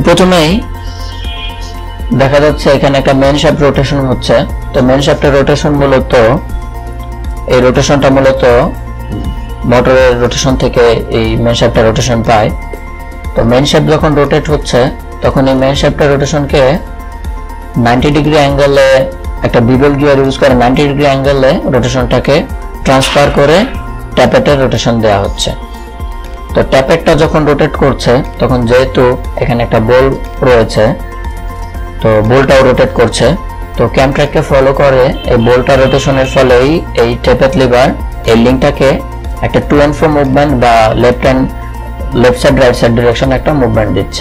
প্রথমেই দেখা যাচ্ছে এখানে একটা মেন শ্যাফট রোটেশন হচ্ছে। তো মেন শ্যাফটের রোটেশন মূলত এই রোটেশনটা মূলত মোটরের রোটেশন থেকে এই মেন শ্যাফটের রোটেশন পায়। তো মেন শ্যাফট যখন রোটেট হচ্ছে তখন এই মেন শ্যাফটের রোটেশনকে 90 ডিগ্রি অ্যাঙ্গেলে একটা বিবেল গিয়ার ইউজ করে 90 ডিগ্রি অ্যাঙ্গেলে রোটেশনটাকে ট্রান্সফার করে ট্যাপেটের রোটেশন দেওয়া হচ্ছে। তো ট্যাপেটটা যখন রোটেট করছে তখন যেহেতু এখানে একটা বল রয়েছে, তো বলটাও রোটেট করছে। তো ক্যামট্র্যাককে ফলো করে এই বলটা রোটেশনের ফলেই এই ট্যাপেট লিভার এই লিঙ্কটাকে একটা টু অ্যান্ড ফ্রো মুভমেন্ট বা left side right side direction একটা মুভমেন্ট দিচ্ছে।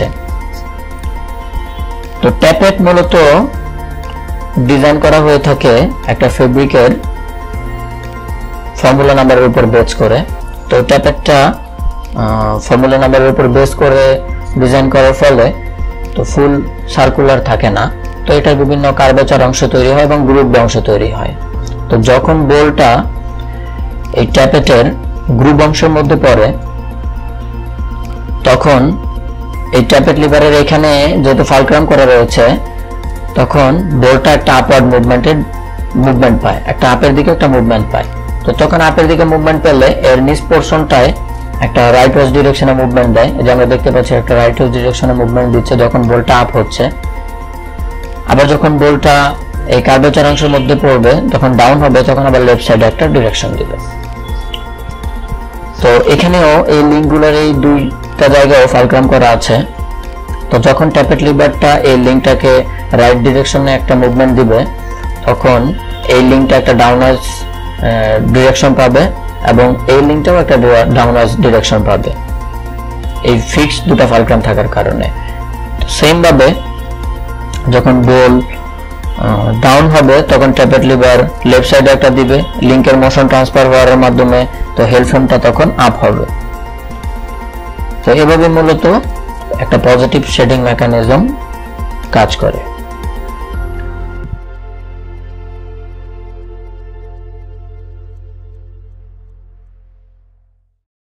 তো ট্যাপেট মূলত ডিজাইন করা হয়ে থাকে একটা ফেব্রিকের ফর্মুলা নাম্বারের উপর বেস করে। তো ট্যাপেটটা ফর্মুলা নাম্বারের উপর বেস করে ডিজাইন করার ফলে তো ফুল সার্কুলার থাকে না। তো এটা বিভিন্ন কার্ভেচার অংশ তৈরি হয় এবং গ্রুপ অংশ তৈরি হয়। তো যখন বোল্টটা এই ট্যাপেটের গ্রুপ অংশের মধ্যে পড়ে তখন এই ট্যাপেট লিভারের এখানে যেহেতু ফালক্রাম করা রয়েছে তখন বোল্টটা একটা আপওয়ার্ড মুভমেন্ট পায়, একটা আপের দিকে একটা মুভমেন্ট পায়। তো তখন আপের দিকে মুভমেন্ট পেলে এর নিচ পোরশনটায় একটা রাইট ওয়ার্স ডিরেকশনে মুভমেন্ট দেয়। যে আমরা দেখতে পাচ্ছি একটা রাইট ওয়ার্স ডিরেকশনে মুভমেন্ট দিচ্ছে যখন বলটা আপ হচ্ছে। আবার যখন বলটা এই কার্ভেচার অংশের মধ্যে পড়বে তখন ডাউন হবে, তখন আবার লেফট সাইডে একটা ডিরেকশন দিবে। তো এখানেও এই লিঙ্কগুলোর এই দুইটা জায়গায় ফালক্রাম করা আছে। তো যখন ট্যাপেট লিভারটা এই লিঙ্কটাকে রাইট ডিরেকশনে একটা মুভমেন্ট দিবে তখন এই লিঙ্কটা একটা ডাউনওয়ার্স ডিরেকশন পাবে এবং এই লিঙ্কটাও একটা ডাউনওয়ার্স ডিরেকশন পাবে এই ফিক্সড দুটো ফালক্রাম থাকার কারণে। সেম ভাবে যখন বল ডাউন হবে তখন ট্যাপেট লিভার লেফট সাইডে একটা দিবে লিঙ্কের মোশন ট্রান্সফার হওয়ার মাধ্যমে, তো হেলফোনটা তখন আপ হবে। তো এভাবে মূলত একটা পজিটিভ শেডিং মেকানিজম কাজ করে।